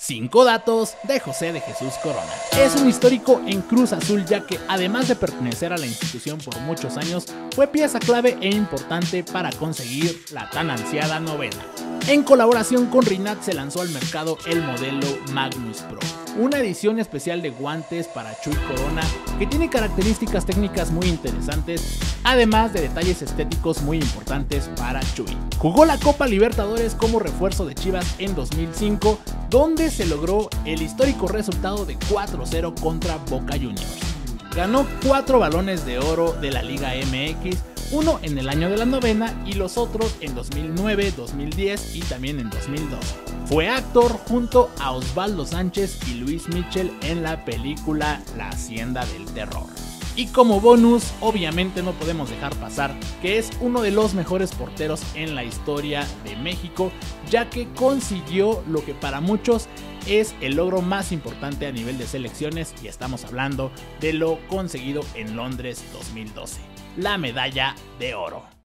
5 datos de José de Jesús Corona. Es un histórico en Cruz Azul, ya que además de pertenecer a la institución por muchos años, fue pieza clave e importante para conseguir la tan ansiada novena. En colaboración con Rinat se lanzó al mercado el modelo Magnus Pro, una edición especial de guantes para Chuy Corona que tiene características técnicas muy interesantes, además de detalles estéticos muy importantes para Chuy. Jugó la Copa Libertadores como refuerzo de Chivas en 2005, donde se logró el histórico resultado de 4-0 contra Boca Juniors. Ganó 4 balones de oro de la Liga MX, uno en el año de la novena y los otros en 2009, 2010 y también en 2012. Fue actor junto a Osvaldo Sánchez y Luis Michel en la película La Hacienda del Terror. Y como bonus, obviamente no podemos dejar pasar que es uno de los mejores porteros en la historia de México, ya que consiguió lo que para muchos es el logro más importante a nivel de selecciones, y estamos hablando de lo conseguido en Londres 2012, la medalla de oro.